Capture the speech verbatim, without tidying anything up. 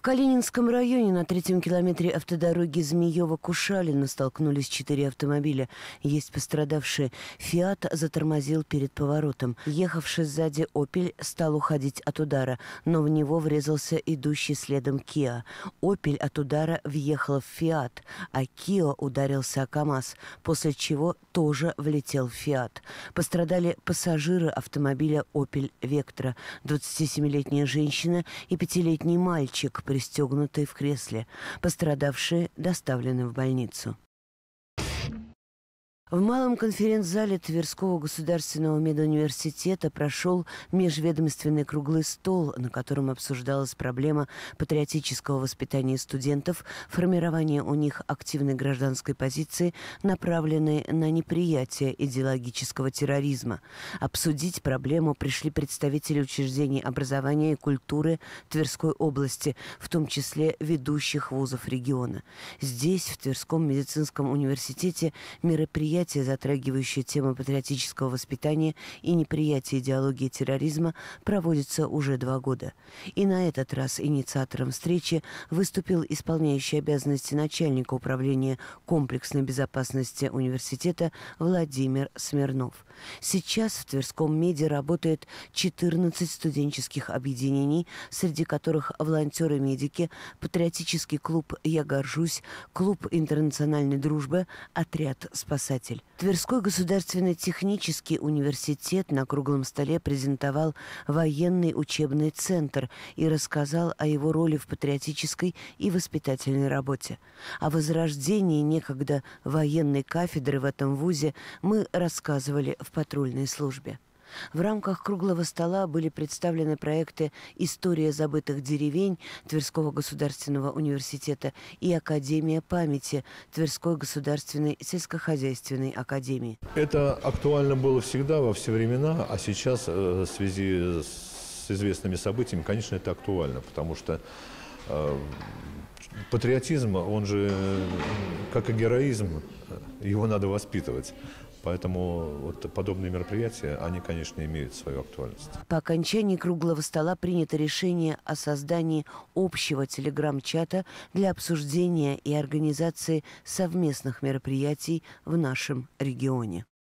Калининском районе на третьем километре автодороги Змеево-Кушалино столкнулись четыре автомобиля. Есть пострадавшие. «Фиат» затормозил перед поворотом. Ехавший сзади «Опель» стал уходить от удара, но в него врезался идущий следом «Киа». «Опель» от удара въехала в «Фиат», а «Киа» ударился о КамАЗ, после чего тоже влетел в «Фиат». Пострадали пассажиры автомобиля «Опель Вектра», двадцатисемилетняя женщина и пятилетний мальчик, пристегнутые в кресле. Пострадавшие доставлены в больницу. В Малом конференц-зале Тверского государственного медуниверситета прошел межведомственный круглый стол, на котором обсуждалась проблема патриотического воспитания студентов, формирования у них активной гражданской позиции, направленной на неприятие идеологического терроризма. Обсудить проблему пришли представители учреждений образования и культуры Тверской области, в том числе ведущих вузов региона. Здесь, в Тверском медицинском университете, мероприятие Мероприятие, затрагивающее тему патриотического воспитания и неприятия идеологии терроризма, проводится уже два года. И на этот раз инициатором встречи выступил исполняющий обязанности начальника управления комплексной безопасности университета Владимир Смирнов. Сейчас в Тверском меде работает четырнадцать студенческих объединений, среди которых волонтеры-медики, патриотический клуб «Я горжусь», клуб интернациональной дружбы, отряд «Спасатель». Тверской государственный технический университет на круглом столе презентовал военный учебный центр и рассказал о его роли в патриотической и воспитательной работе. О возрождении некогда военной кафедры в этом вузе мы рассказывали в патрульной службе. В рамках круглого стола были представлены проекты «История забытых деревень» Тверского государственного университета и «Академия памяти» Тверской государственной сельскохозяйственной академии. Это актуально было всегда, во все времена, а сейчас в связи с известными событиями, конечно, это актуально, потому что э, патриотизм, он же, как и героизм, его надо воспитывать. Поэтому вот подобные мероприятия, они, конечно, имеют свою актуальность. По окончании круглого стола принято решение о создании общего телеграм-чата для обсуждения и организации совместных мероприятий в нашем регионе.